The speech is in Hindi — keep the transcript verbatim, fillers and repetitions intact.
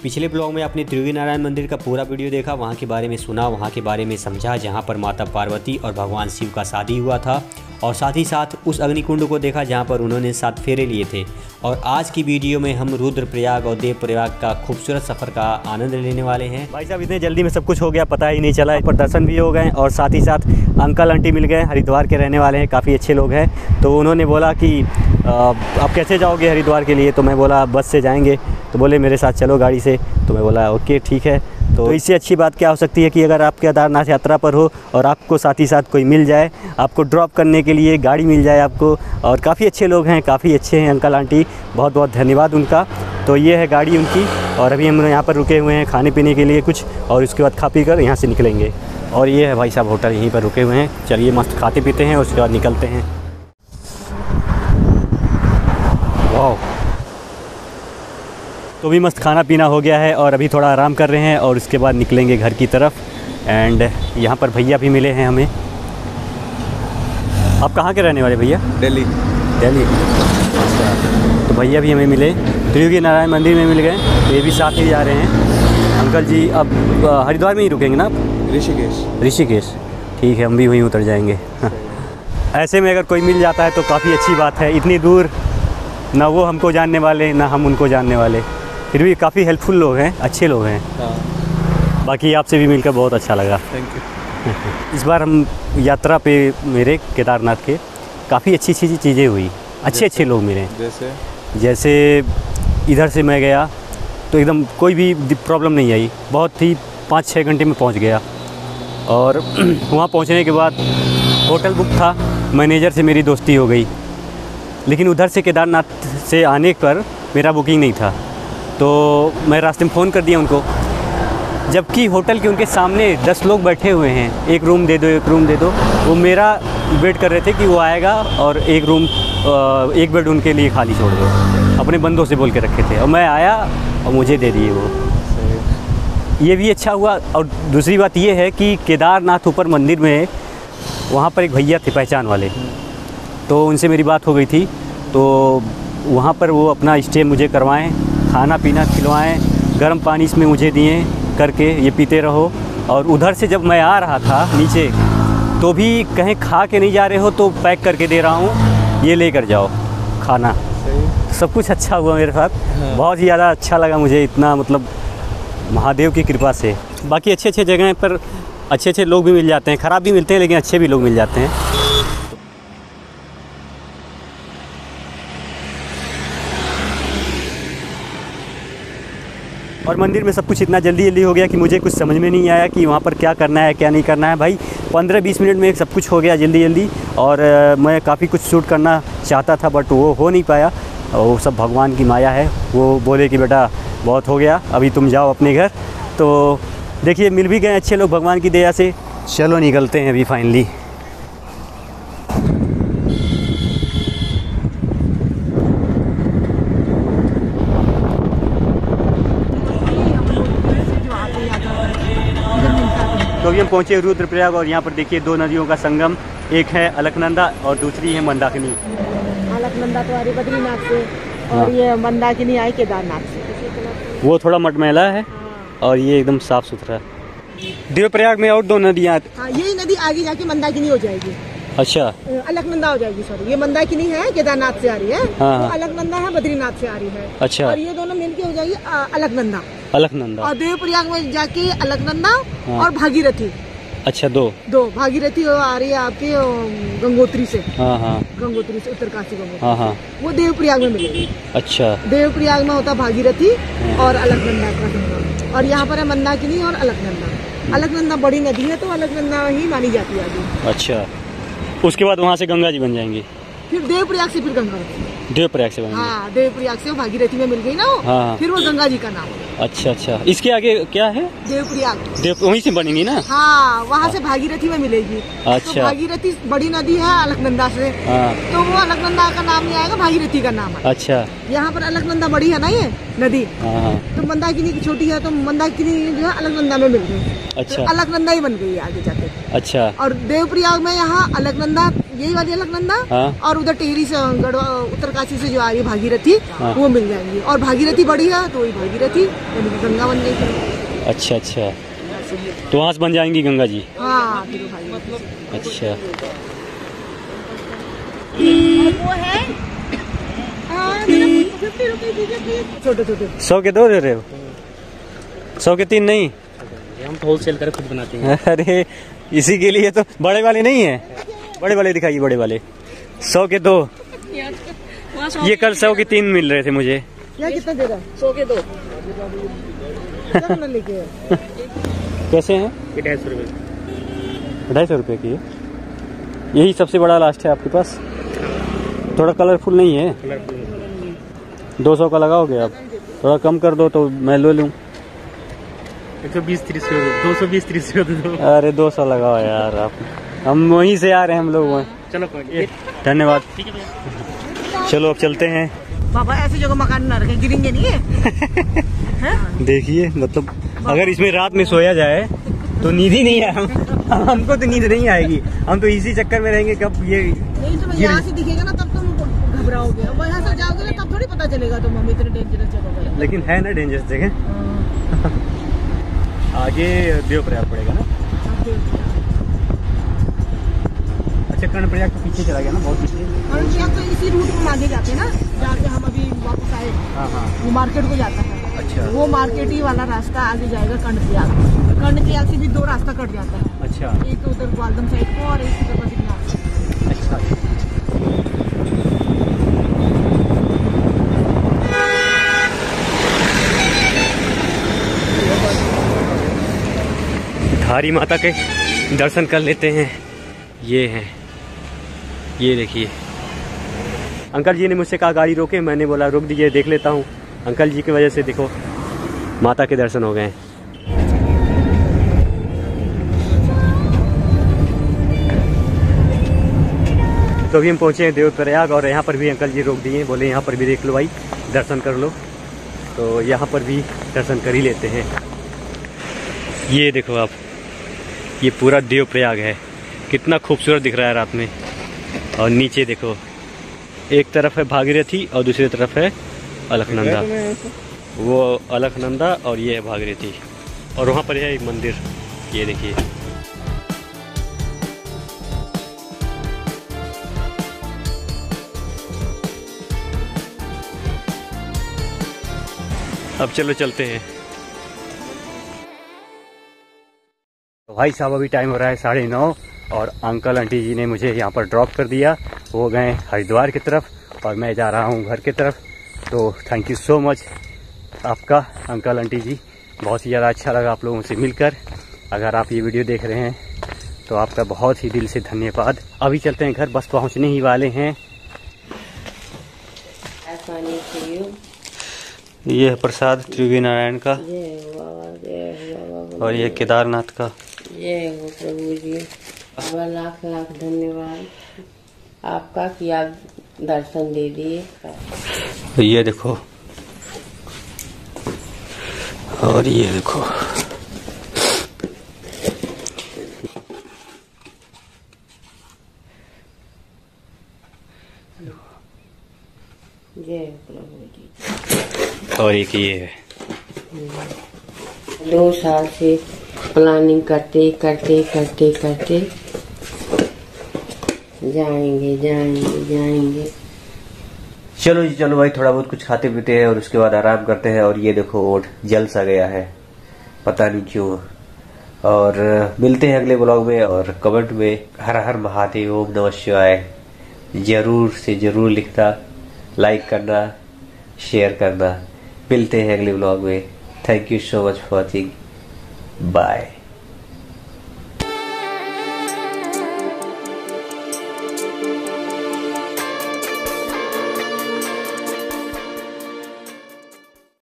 पिछले ब्लॉग में आपने त्रिवेणी नारायण मंदिर का पूरा वीडियो देखा, वहाँ के बारे में सुना, वहाँ के बारे में समझा जहाँ पर माता पार्वती और भगवान शिव का शादी हुआ था, और साथ ही साथ उस अग्निकुंड को देखा जहाँ पर उन्होंने सात फेरे लिए थे। और आज की वीडियो में हम रुद्रप्रयाग और देवप्रयाग का खूबसूरत सफ़र का आनंद लेने वाले हैं। भाई साहब इतने जल्दी में सब कुछ हो गया, पता ही नहीं चला। पर दर्शन भी हो गए और साथ ही साथ अंकल आंटी मिल गए, हरिद्वार के रहने वाले हैं, काफ़ी अच्छे लोग हैं। तो उन्होंने बोला कि आप कैसे जाओगे हरिद्वार के लिए, तो मैं बोला बस से जाएंगे। तो बोले मेरे साथ चलो गाड़ी से, तो मैं बोला ओके ठीक है। तो इससे अच्छी बात क्या हो सकती है कि अगर आप केदारनाथ यात्रा पर हो और आपको साथ ही साथ कोई मिल जाए, आपको ड्रॉप करने के लिए गाड़ी मिल जाए आपको। और काफ़ी अच्छे लोग हैं, काफ़ी अच्छे हैं अंकल आंटी, बहुत बहुत धन्यवाद उनका। तो ये है गाड़ी उनकी, और अभी हम यहाँ पर रुके हुए हैं खाने पीने के लिए कुछ, और उसके बाद खा पी कर यहाँ से निकलेंगे। और ये है भाई साहब होटल, यहीं पर रुके हुए हैं। चलिए मस्त खाते पीते हैं, उसके बाद निकलते हैं। वाह, तो भी मस्त खाना पीना हो गया है और अभी थोड़ा आराम कर रहे हैं और उसके बाद निकलेंगे घर की तरफ। एंड यहाँ पर भैया भी मिले हैं हमें। आप कहाँ के रहने वाले भैया? दिल्ली। दिल्ली, अच्छा। तो भैया भी हमें मिले, त्रिवेणी नारायण मंदिर में मिल गए, तो ये भी साथ ही जा रहे हैं। अंकल जी अब हरिद्वार में ही रुकेंगे ना आप? ऋषिकेश। ऋषिकेश, ठीक है, हम भी वहीं उतर जाएंगे। ऐसे में अगर कोई मिल जाता है तो काफ़ी अच्छी बात है। इतनी दूर ना वो हमको जानने वाले ना हम उनको जानने वाले, फिर भी काफ़ी हेल्पफुल लोग हैं, अच्छे लोग हैं। हाँ। बाकी आपसे भी मिलकर बहुत अच्छा लगा। Thank you. इस बार हम यात्रा पे मेरे केदारनाथ के काफ़ी अच्छी अच्छी चीज़ें हुई, अच्छे अच्छे लोग मिले। जैसे जैसे इधर से मैं गया तो एकदम कोई भी प्रॉब्लम नहीं आई, बहुत ही पाँच छः घंटे में पहुंच गया। और वहाँ पहुँचने के बाद होटल बुक था, मैनेजर से मेरी दोस्ती हो गई। लेकिन उधर से केदारनाथ से आने पर मेरा बुकिंग नहीं था, तो मैं रास्ते में फ़ोन कर दिया उनको, जबकि होटल के उनके सामने दस लोग बैठे हुए हैं, एक रूम दे दो एक रूम दे दो। वो मेरा वेट कर रहे थे कि वो आएगा और एक रूम एक बेड उनके लिए खाली छोड़ दो, अपने बंदों से बोल के रखे थे। और मैं आया और मुझे दे दिए वो, ये भी अच्छा हुआ। और दूसरी बात ये है कि केदारनाथ ऊपर मंदिर में वहाँ पर एक भैया थे पहचान वाले, तो उनसे मेरी बात हो गई थी। तो वहाँ पर वो अपना स्टे मुझे करवाएं, खाना पीना खिलवाएं, गर्म पानी इसमें मुझे दिए करके ये पीते रहो। और उधर से जब मैं आ रहा था नीचे, तो भी कहीं खा के नहीं जा रहे हो तो पैक करके दे रहा हूँ, ये लेकर जाओ खाना। सब कुछ अच्छा हुआ मेरे साथ। हाँ। बहुत ही ज़्यादा अच्छा लगा मुझे, इतना मतलब महादेव की कृपा से। बाकी अच्छे अच्छे जगह पर अच्छे अच्छे लोग भी मिल जाते हैं, ख़राब भी मिलते हैं लेकिन अच्छे भी लोग मिल जाते हैं। और मंदिर में सब कुछ इतना जल्दी जल्दी हो गया कि मुझे कुछ समझ में नहीं आया कि वहाँ पर क्या करना है क्या नहीं करना है। भाई पंद्रह बीस मिनट में सब कुछ हो गया जल्दी जल्दी। और आ, मैं काफ़ी कुछ शूट करना चाहता था बट वो हो नहीं पाया। वो सब भगवान की माया है। वो बोले कि बेटा बहुत हो गया, अभी तुम जाओ अपने घर। तो देखिए मिल भी गए अच्छे लोग भगवान की दया से। चलो निकलते हैं अभी फाइनली। तो अभी हम पहुँचे रुद्रप्रयाग, और यहाँ पर देखिए दो नदियों का संगम, एक है अलकनंदा और दूसरी है मंदाकिनी। अलकनंदा तो आ रही बद्रीनाथ से, और हाँ। ये मंदाकिनी आई केदारनाथ से। वो थोड़ा मटमैला है। हाँ। और ये एकदम साफ सुथरा। देवप्रयाग में और दो नदियाँ। हाँ, यही नदी आगे जाके मंदाकिनी हो जाएगी। अच्छा, अलकनंदा हो जाएगी। सॉरी, ये मंदाकिनी है केदारनाथ से आ रही है। हाँ। तो अलकनंदा है बद्रीनाथ से आ रही है। अच्छा, और ये दोनों मिलके हो जाएगी अलकनंदा। अलकनंदा और देवप्रयाग में जाके अलकनंदा। हाँ। और भागीरथी। अच्छा, दो दो भागीरथी आ रही है आपके गंगोत्री से। हाँ हाँ, गंगोत्री से, उत्तरकाशी गंगोत्री। हाँ हाँ, वो देवप्रयाग में मिलेगी। अच्छा, देवप्रयाग में होता भागीरथी और अलकनंदा का संगम। और यहाँ पर है मंदाकिनी और अलकनंदा। अलकनंदा बड़ी नदी है तो अलकनंदा ही मानी जाती है आगे। अच्छा, उसके बाद वहाँ से गंगा जी बन जाएंगी। फिर देवप्रयाग से फिर गंगा। देवप्रयाग से बन। हाँ, देवप्रयाग से भागीरथी में मिल गई ना वो। हाँ। फिर वो गंगा जी का नाम है। अच्छा अच्छा, इसके आगे क्या है? देवप्रयाग। देव वहीं से बनेंगी ना? हाँ, वहाँ से भागीरथी में मिलेगी। अच्छा, तो भागीरथी बड़ी नदी है अलकनंदा से। हाँ। तो वो अलकनंदा का नाम नहीं आएगा, भागीरथी का नाम है। अच्छा, यहाँ पर अलकनंदा बड़ी है ना ये। नदी। हाँ हाँ। तो मंदाकिनी की छोटी है तो मंदाकिनी जो है अलकनंदा में मिल गई। अच्छा। तो अलकनंदा ही बन गई है आगे जाके। अच्छा। और देवप्रयाग में यहाँ अलकनंदा, यही वाली अलकनंदा, हाँ। और उधर टिहरी से गढ़वा उत्तरकाशी से जो आ रही भागीरथी, हाँ। वो मिल जाएंगी। और भागीरथी बड़ी है तो वही भागीरथी यानी कि गंगा बन गई फिर। अच्छा अच्छा, तो वहाँ से बन जाएंगी गंगा जी। हाँ फिर वो भागीरथी। अच्छा। और वो है हाँ, फिफ्टी रुपीज दीजिए प्लीज। छोटे छोटे सौ के दो दे रहे हो? सौ के तीन नहीं? हम तो होलसेल कर खुद बनाते हैं। अरे इसी के लिए तो बड़े वाले नहीं है, बड़े वाले दिखाइए, बड़े वाले। सौ के दो, ये कल सौ के तीन मिल रहे थे मुझे। क्या कितना दे रहा है? सौ के दो चलो लेके। कैसे हैं? ये ढाई सौ रुपये। ढाई सौ रुपये की है। यही सबसे बड़ा लास्ट है आपके पास? थोड़ा कलरफुल नहीं है? दो सौ का लगाओगे आप? थोड़ा कम कर दो तो मैं ले लूँ। एक सौ बीस तीस दो सौ बीस तीस दो। अरे दो सौ लगाओ यार आप, हम वहीं से आ रहे हैं हम लोग वहीं। चलो कोई धन्यवाद। ठीक है भैया। चलो अब चलते हैं। बाबा ऐसी जगह मकान ना रखे, गिरेंगे नहीं है। देखिए मतलब अगर इसमें रात में सोया जाए तो नींद ही नहीं आए, हम हमको तो नींद नहीं आएगी, हम तो इसी चक्कर में रहेंगे कब ये। नहीं तो यहाँ से दिखेगा ना तब तुम घबराओगे, अब यहाँ से जाओगे ना तब थोड़ी पता चलेगा तुम हम इतने डेंजरस जगह पर। लेकिन है ना डेंजरस जगह। आगे देवप्रयाग पड़ेगा ना? अच्छा, कर्णप्रयाग के पीछे चला गया ना, बहुत पीछे। कर्णप्रयाग तो इसी रूट में आगे जाते हैं ना, जहाँ से हम अभी वापस आए। हाँ हाँ। वो मार्केट को जाता है। अच्छा। वो मार्केट ही वाला रास्ता आगे जाएगा कर्णप्रयाग। कर्णप्रयाग से भी दो रास्ता कट जाता है। अच्छा। एक तो उधर ग्वालदम साइड को और एक उधर बद्रीनाथ साइड। अच्छा। धारी माता के दर्शन कर लेते हैं। ये हैं, ये देखिए। अंकल जी ने मुझसे कहा गाड़ी रोके, मैंने बोला रुक दीजिए देख लेता हूँ। अंकल जी की वजह से देखो माता के दर्शन हो गए हैं। तो अभी हम पहुँचे हैं देवप्रयाग और यहाँ पर भी अंकल जी रोक दिए, बोले यहाँ पर भी देख लो भाई, दर्शन कर लो। तो यहाँ पर भी दर्शन कर ही लेते हैं। ये देखो आप, ये पूरा देवप्रयाग है, कितना खूबसूरत दिख रहा है रात में। और नीचे देखो, एक तरफ है भागीरथी और दूसरी तरफ है अलकनंदा। वो अलकनंदा और ये है भागीरथी, और वहाँ पर है एक मंदिर, ये देखिए। अब चलो चलते हैं। तो भाई साहब अभी टाइम हो रहा है साढ़े नौ और अंकल आंटी जी ने मुझे यहाँ पर ड्रॉप कर दिया। वो गए हरिद्वार की तरफ और मैं जा रहा हूँ घर की तरफ। तो थैंक यू सो मच आपका अंकल आंटी जी, बहुत ही ज़्यादा अच्छा लगा आप लोगों से मिलकर। अगर आप ये वीडियो देख रहे हैं तो आपका बहुत ही दिल से धन्यवाद। अभी चलते हैं घर, बस पहुँचने ही वाले हैं। ये है प्रसाद त्रिवी नारायण का और ये केदारनाथ का। जय हो प्रभु जी, बाबा लाख लाख धन्यवाद आपका कि आप दर्शन दे दिए। तो ये देखो, और ये देखो, जय हो प्रभु जी। और एक ये है। दो साल से प्लानिंग करते करते करते करते जाएंगे जाएंगे जाएंगे। चलो जी चलो भाई, थोड़ा बहुत कुछ खाते पीते हैं और उसके बाद आराम करते हैं। और ये देखो ओट जल सा गया है, पता नहीं क्यों। और मिलते हैं अगले ब्लॉग में। और कमेंट में हर हर महादेव, ओम नमः शिवाय जरूर से जरूर लिखना, लाइक करना, शेयर करना। मिलते हैं अगले ब्लॉग में। Thank you so much for watching, bye.